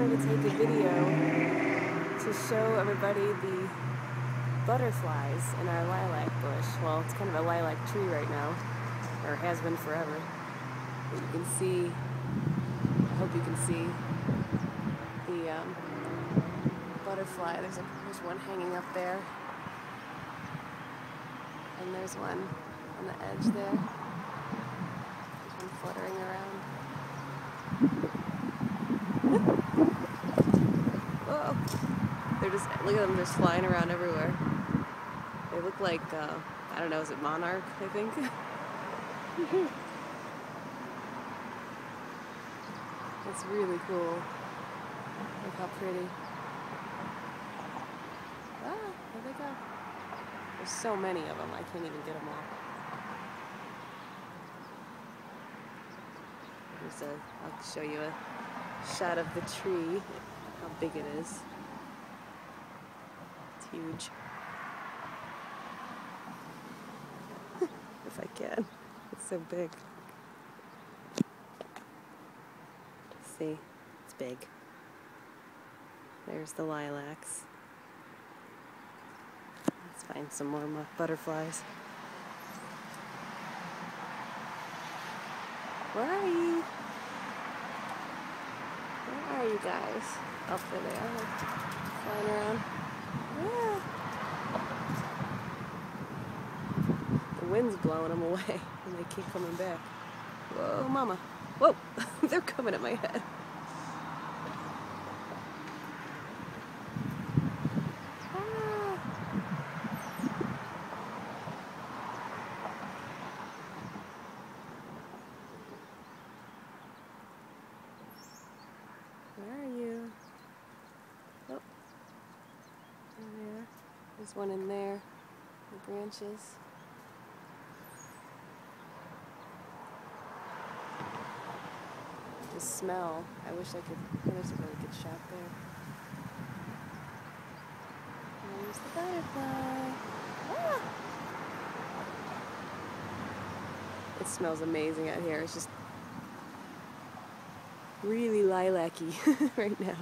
wanted to take a video to show everybody the butterflies in our lilac bush. Well, it's kind of a lilac tree right now, or has been forever. But you can see, I hope you can see the butterfly. There's one hanging up there, and there's one on the edge there. There's one fluttering around. Whoa! They're just, look at them just flying around everywhere. They look like, I don't know, is it monarch, I think? It's really cool. Look how pretty. Ah, there they go. There's so many of them, I can't even get them all. I'll show you a shot of the tree, how big it is. It's huge. If I can. It's so big. See, it's big. There's the lilacs. Let's find some more butterflies. Where are you? Where are you guys? Up there they are, flying around. Yeah. The wind's blowing them away, and they keep coming back. Whoa, mama. Whoa, they're coming at my head. Ah. Where are you? Oh, there. There's one in there, the branches. The smell, there's a really good shot there. There's the butterfly. Ah! It smells amazing out here. It's just really lilac-y right now.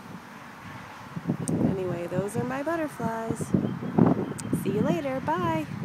Anyway, those are my butterflies. See you later. Bye.